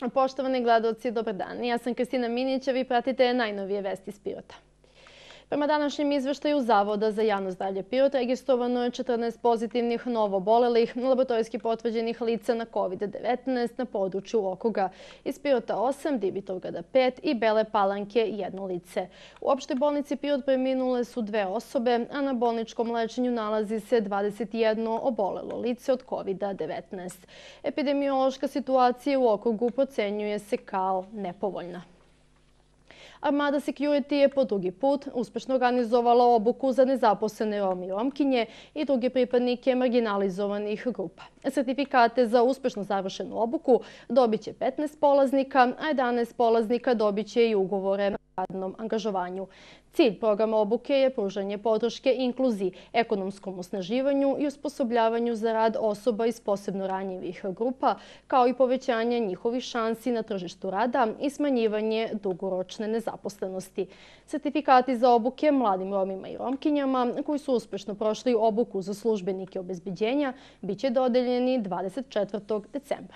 Poštovani gledaoci, dobar dan. Ja sam Kristina Minić, a vi pratite najnovije vesti iz Pirota. Prema današnjem izveštaju Zavoda za javno zdravlje Pirot registrovano je 14 pozitivnih novoobolelih laboratorijski potvrđenih lica na COVID-19 na području okruga. Iz Pirota 8, Dimitrovgrada 5 i Bele Palanke 1 lice. U opštoj bolnici Pirot preminule su 2 osobe, a na bolničkom lečenju nalazi se 21 obolelo lice od COVID-19. Epidemiološka situacija u okrugu procenjuje se kao nepovoljna. Armada Security je po drugi put uspešno organizovala obuku za nezaposlene Rome i Romkinje i druge pripadnike marginalizovanih grupa. Sertifikate za uspešno završenu obuku dobit će 15 polaznika, a 11 polaznika dobit će i ugovore o radnom angažovanju. Cilj programa obuke je pružanje podrške inkluziji, ekonomskom osnaživanju i osposobljavanju za rad osoba iz posebno ranjivih grupa, kao i povećanje njihovih šansi na tržištu rada i smanjivanje dugoročne nezaposlenosti. Sertifikati za obuke mladim Romima i Romkinjama koji su uspešno prošli obuku za službenike obezbeđenja biće dodeljeni 24. decembra.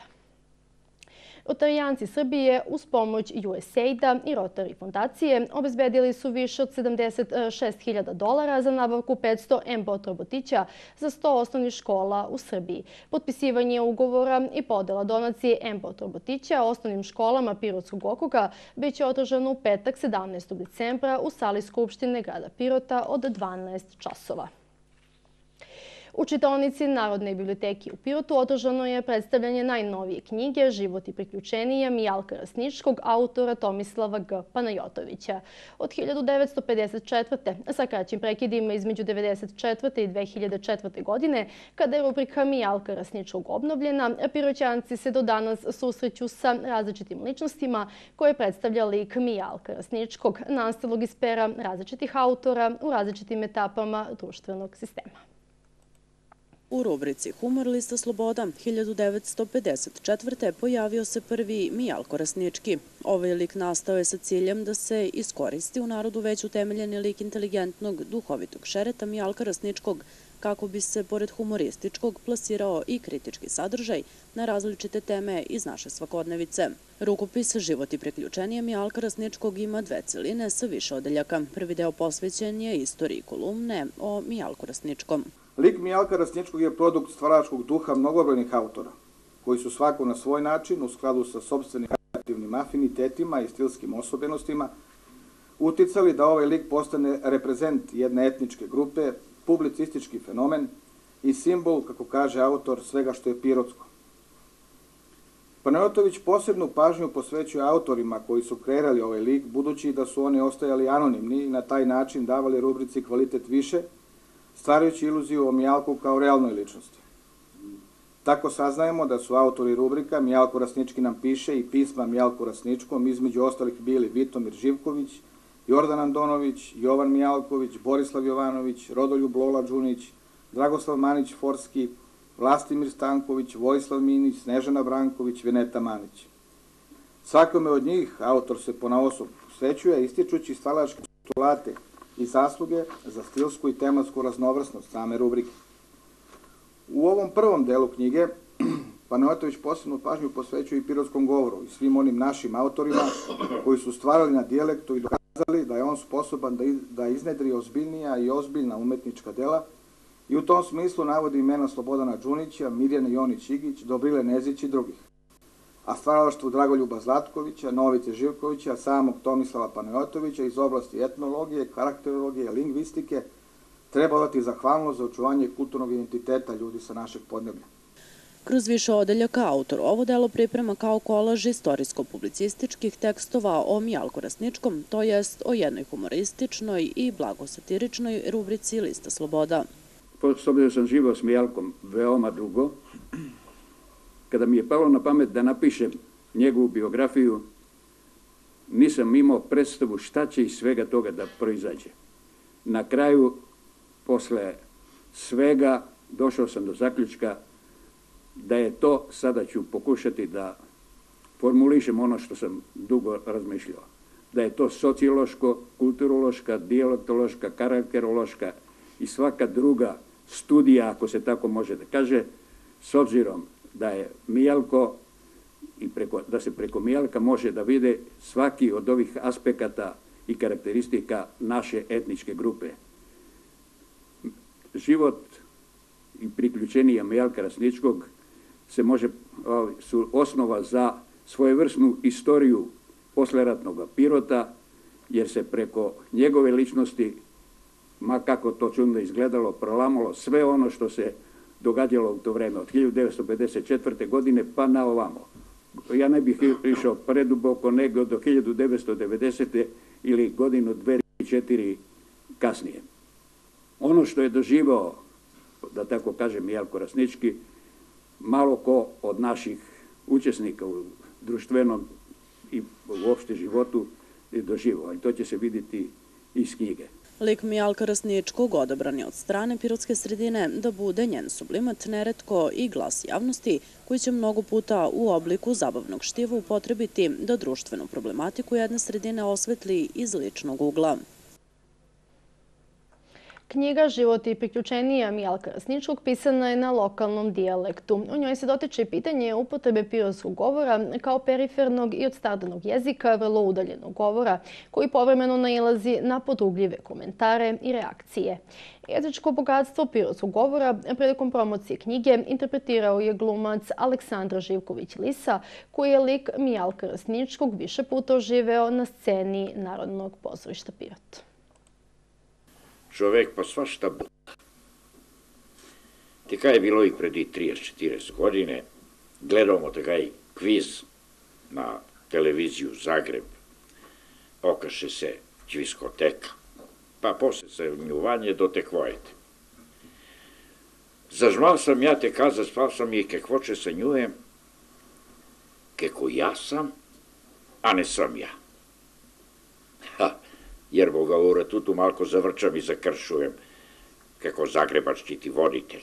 Rotarijanci Srbije uz pomoć USAID-a i Rotary fondacije obezbedili su više od $76.000 za nabavku 500 M-Bot robotića za 100 osnovnih škola u Srbiji. Potpisivanje ugovora i podela donacije M-Bot robotića osnovnim školama Pirotskog okruga biće održano u petak 17. decembra u sali Skupštine grada Pirota od 12 časova. U čitaonici Narodne biblioteke u Pirotu održano je predstavljanje najnovije knjige Život i priključenija Mijalka Rasničkog autora Tomislava G. Panajotovića. Od 1954. sa kraćim prekidima između 1994. i 2004. godine, kada je rubrika Mijalka Rasničkog obnovljena, Piroćanci se do danas susreću sa različitim ličnostima koje predstavlja lik Mijalka Rasničkog, nastalog iz pera različitih autora u različitim etapama društvenog sistema. U rubrici Humor lista sloboda 1954. pojavio se prvi Mijalko Rasnički. Ovaj lik nastao je sa ciljem da se iskoristi u narodu već utemeljeni lik inteligentnog, duhovitog šereta Mijalka Rasničkog, kako bi se, pored humorističkog, plasirao i kritički sadržaj na različite teme iz naše svakodnevice. Rukopis Život i priključenije Mijalka Rasničkog ima 2 celine sa više odeljaka. Prvi deo posvećen je istoriji kolumne o Mijalku Rasničkom. Lik Mijalka Rasničkog je produkt stvaračkog duha mnogobrojnih autora, koji su svako na svoj način, u skladu sa sopstvenim kreativnim afinitetima i stilskim osobenostima, uticali da ovaj lik postane reprezent jedne etničke grupe, publicistički fenomen i simbol, kako kaže autor, svega što je pirotsko. Panajotović posebnu pažnju posvećuje autorima koji su kreirali ovaj lik, budući da su oni ostajali anonimni i na taj način davali rubrici kvalitet više, stvarajući iluziju o Mijalku kao realnoj ličnosti. Tako saznajemo da su autori rubrika Mijalko Rasnički nam piše i pisma Mijalku Rasničkom između ostalih bili Vitomir Živković, Jordan Andonović, Jovan Mijalković, Borislav Jovanović, Rodoljub Lola Đunić, Dragoslav Manić-Forski, Vlastimir Stanković, Vojislav Minić, Snežana Branković, Veneta Manić. Svakome od njih autor se ponaosob posvećuje ističući stvaralačke postulate i zasluge za stilsku i tematsku raznovrsnost same rubrike. U ovom prvom delu knjige Panajotović posebnu pažnju posvećuje i pirotskom govoru i svim onim našim autorima koji su stvarali na dijalektu i dokazali da je on sposoban da iznedri ozbiljnija i ozbiljna umetnička dela i u tom smislu navodi imena Slobodana Đunića, Mirjane Jonić-Igić, Dobrile Nezić i drugih. A stvaralaštvo Dragoljuba Zlatkovića, Novice Živkovića, samog Tomislava Panajotovića iz oblasti etnologije, karakterologije, lingvistike treba dati zahvalnost za očuvanje kulturnog identiteta ljudi sa našeg podneblja. Kroz više odeljaka autor ovo delo priprema kao kolaž istorijsko-publicističkih tekstova o Mijalku Rasničkom, to jest o jednoj humorističnoj i blagosatiričnoj rubrici Lista sloboda. S obzirom sam živao s Mijalkom veoma dugo, kada mi je palo na pamet da napišem njegovu biografiju, nisam imao predstavu šta će iz svega toga da proizađe. Na kraju, posle svega, došao sam do zaključka da je to, sada ću pokušati da formulišem ono što sam dugo razmišljao, da je to sociološko, kulturološka, dijalektološka, karakterološka i svaka druga studija, ako se tako može da kaže, s obzirom da je Mijalko i da se preko Mijalka može da vide svaki od ovih aspekata i karakteristika naše etničke grupe. Život i priključenija Mijalka Rasničkog su osnova za svojevrsnu istoriju posleratnog Pirota, jer se preko njegove ličnosti, ma kako to čudno izgledalo, prolamalo sve ono što se događalo u to vreme, od 1954. godine pa na ovamo. Ja ne bih išao preduboko nego do 1990. ili godinu, 2 ili 4 kasnije. Ono što je doživao, da tako kažem, Mijalko Rasnički, malo ko od naših učesnika u društvenom i uopšte životu je doživao. I to će se vidjeti iz knjige. Lik Mijalka Rasničkog odabran je od strane pirotske sredine da bude njen sublimat, neretko i glas javnosti, koji će mnogo puta u obliku zabavnog štiva upotrebiti da društvenu problematiku jedne sredine osvetli iz ličnog ugla. Knjiga Život i priključenija Mijalka Rasničkog pisana je na lokalnom dijalektu. U njoj se dotiče pitanje upotrebe pirotskog govora kao perifernog i od stardanog jezika, vrlo udaljenog govora, koji povremeno nailazi na podrugljive komentare i reakcije. Jezičko bogatstvo pirotskog govora prilikom promocije knjige interpretirao je glumac Aleksandar Živković-Lisa, koji je lik Mijalka Rasničkog više puta oživeo na sceni Narodnog pozorišta Pirot. Čovek pa svašta bude. Така je bilo i predi 30-40 godine. Gledamo taj kviz na televiziju Zagreb. Okaše se čviskoteka. Pa posle sravnjuvanje do tekvojete. Zažmal sam ja te kaza, spal sam i какво че sanjujem, kako ja sam, a ne sam ja. Jer Boga u ratutu malko zavrčam i zakršujem, kako zagrebački ti voditelj.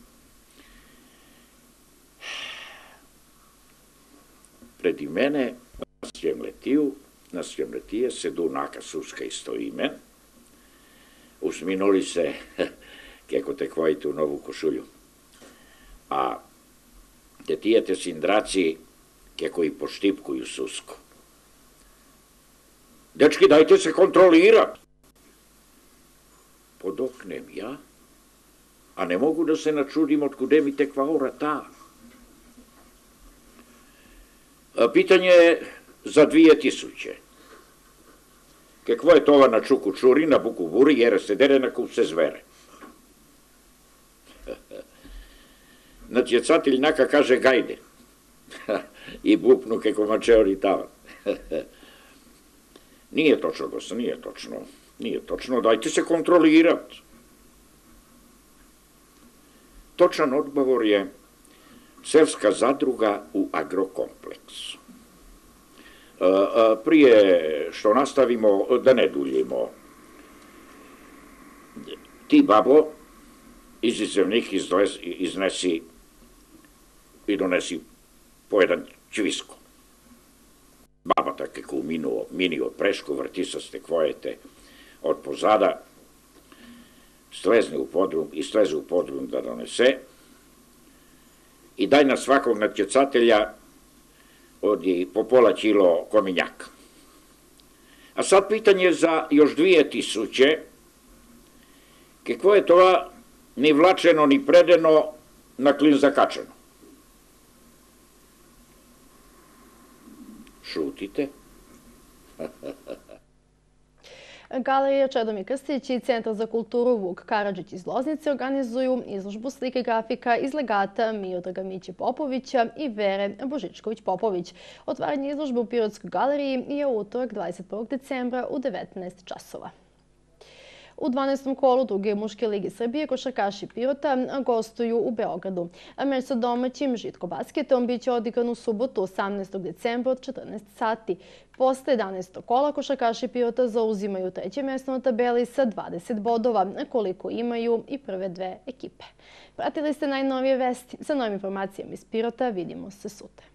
Predi mene na Sjemletije sedu naka suska isto ime, usminuli se, kako te kvojite u novu košulju. A te tijete sindraci, kako i poštipkuju susku. Dečki, dajte se kontrolirat. Podoknem ja, a ne mogu da se načudim otkude mi tekva ora ta. Pitanje je za 2000. Какво je tova na čuku čuri, na buku buri, jer se dere na kup se zvere. Natjecatelj naka kaže gajde. I bupnu kako mačeori tavan. Nije točno, gosta, nije točno, dajte se kontrolirat. Točan odgovor je Selska zadruga u agrokompleksu. Prije što nastavimo, da ne duljimo, ti babo iz izjavnih iznesi i donesi po jedan čvisko. Baba tako kako minio prešku, vrti sa stekvojete od pozada, sleze u podrum da donese i daj na svakog natjecatelja odi po pola kilo kominjaka. A sad pitanje za još 2000, kako je to ni vlačeno, ni predeno, na klin zakačeno? Šutite. Galerija Čedomir Krstić i Centar za kulturu Vuk Karadžić iz Loznice organizuju izložbu slike grafika iz legata Miodraga Miće Popovića i Vere Božičković-Popović. Otvaranje izložbe u Pirotskoj galeriji je u utorak 21. decembra u 19 časova. U 12. kolu druge muške lige Srbije košarkaši Pirota gostuju u Beogradu. Meč sa domaćim Žitko basketom biće odigran u subotu 18. decembra od 14 sati. Posle 11. kola košarkaši Pirota zauzimaju treće mjesto na tabeli sa 20 bodova, koliko imaju i prve dve ekipe. Pratili ste najnovije vesti. Sa novim informacijama iz Pirota vidimo se sutra.